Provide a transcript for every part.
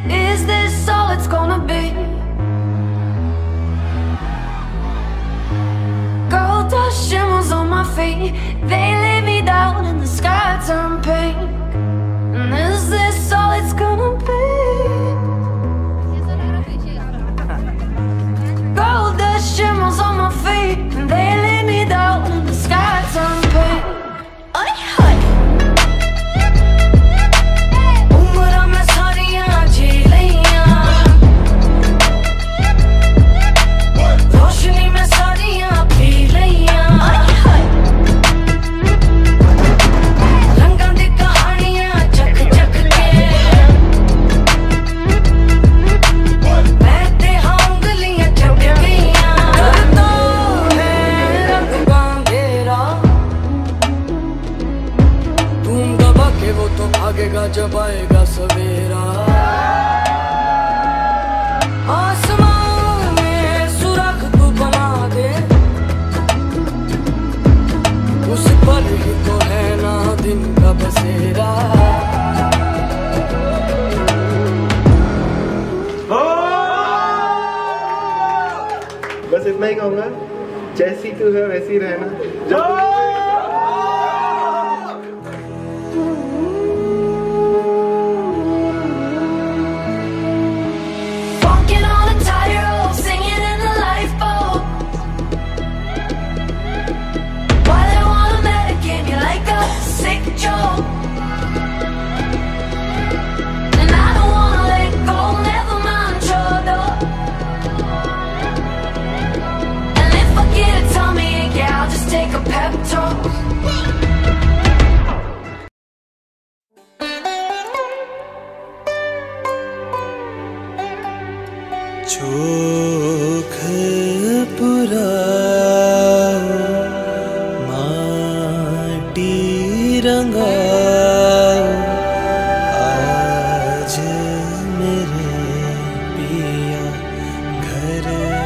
Is this all it's gonna be? Gold dust shimmers on my feet, they lay me down and the sky turned pink. And is this all it's gonna be? Gold dust shimmers on my feet, and they lay me down and the sky turned pink. भागेगा जब आएगा सवेरा, आसमान में सुराख तू बना दे, उस पर ही तो है ना दिन का बसेरा। बस इतना ही कहूँगा, जैसी तू है वैसी रहना। Take a pep talk. चोख पुरा माटी रंगा आज मेरे पिया घर,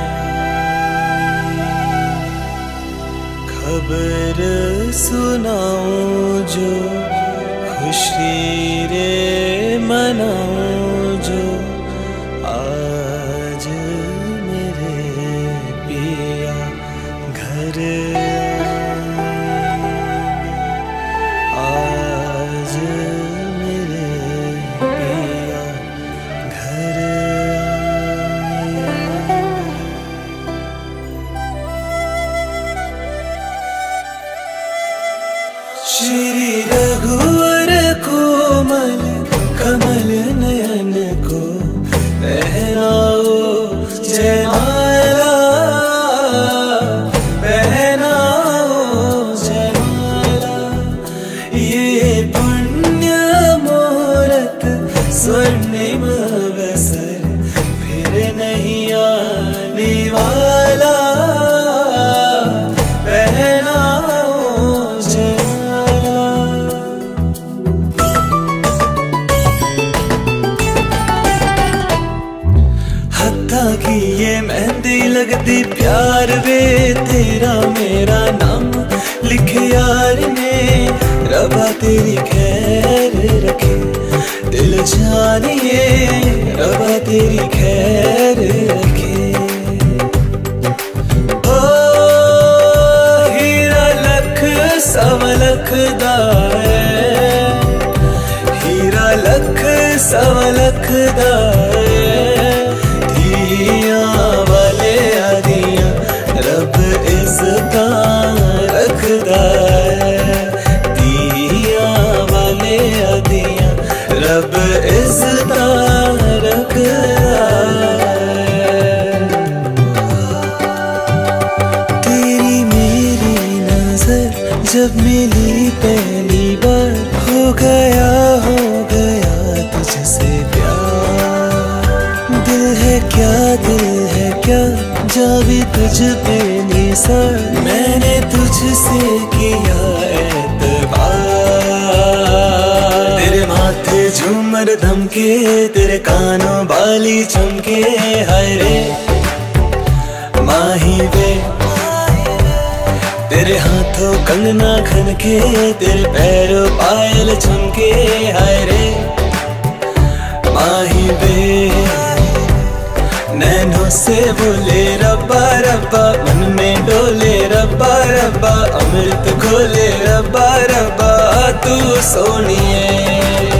खबर सुनाऊं जो खुशी रे मनाऊं जो आज मेरे पिया घर, आज मेरे पिया घर। श्री रघुवर कोमल कमल नयन को पहनाओ जयमाला, पहनाओ जयमाला। ये पुण्य मुहूर्त स्वर्णिम अवसर फिर नहीं आने वाला, की ये मेहंदी लगती प्यार वे, तेरा मेरा नाम लिखे यार ने, रबा तेरी खैर रखे दिल जानिए, रबा तेरी खैर रखे। ओ हीरा लख सवा लख दा है, हीरा लख सवा लख दा वाले आदियां रब इज़्ज़त रखदा है, दिया वाले आदियां रब इज़्ज़त रखदा है। तेरी मेरी नजर जब मिली पहली बार, हो गया तुझसे प्यार। दिल है क्या जावी तुझ पे निसार, मैंने तुझसे किया एतबार। तेरे माथे झूमर धमके, तेरे कानों बाली चमके, हाय रे माही वे। तेरे हाथों कंगना खनके, तेरे पैरों पायल चमके, हाय रे माही बे नैनों से बोले रब्बा रब्बा, मन में डोले रब्बा रब्बा, अमृत घोले रब्बा रब्बा, तू सोनिए।